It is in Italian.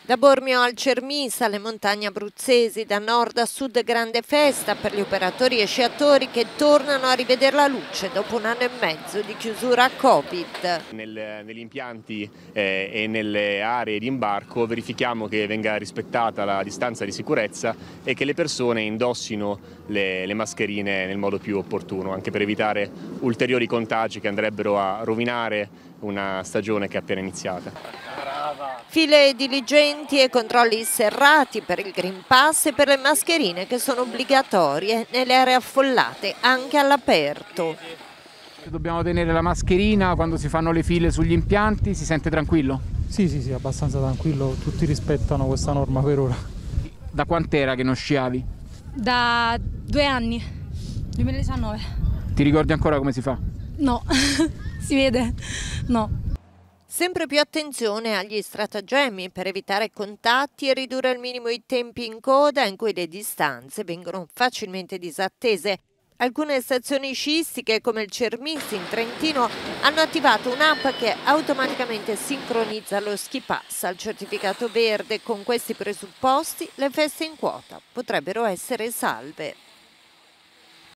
Da Bormio al Cermisa, le montagne abruzzesi, da nord a sud grande festa per gli operatori e sciatori che tornano a rivedere la luce dopo un anno e mezzo di chiusura Covid. Negli impianti e nelle aree di imbarco verifichiamo che venga rispettata la distanza di sicurezza e che le persone indossino le mascherine nel modo più opportuno, anche per evitare ulteriori contagi che andrebbero a rovinare una stagione che è appena iniziata. File diligenti e controlli serrati per il Green Pass e per le mascherine che sono obbligatorie nelle aree affollate anche all'aperto. Dobbiamo tenere la mascherina quando si fanno le file sugli impianti, si sente tranquillo? Sì, abbastanza tranquillo, tutti rispettano questa norma per ora. Da quant'era che non sciavi? Da 2 anni, 2019. Ti ricordi ancora come si fa? No, si vede? No. Sempre più attenzione agli stratagemmi per evitare contatti e ridurre al minimo i tempi in coda in cui le distanze vengono facilmente disattese. Alcune stazioni sciistiche come il Cermisi in Trentino hanno attivato un'app che automaticamente sincronizza lo ski pass al certificato verde. Con questi presupposti le feste in quota potrebbero essere salve.